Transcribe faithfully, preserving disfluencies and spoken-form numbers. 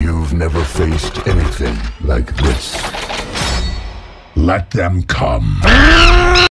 You've never faced anything like this. Let them come.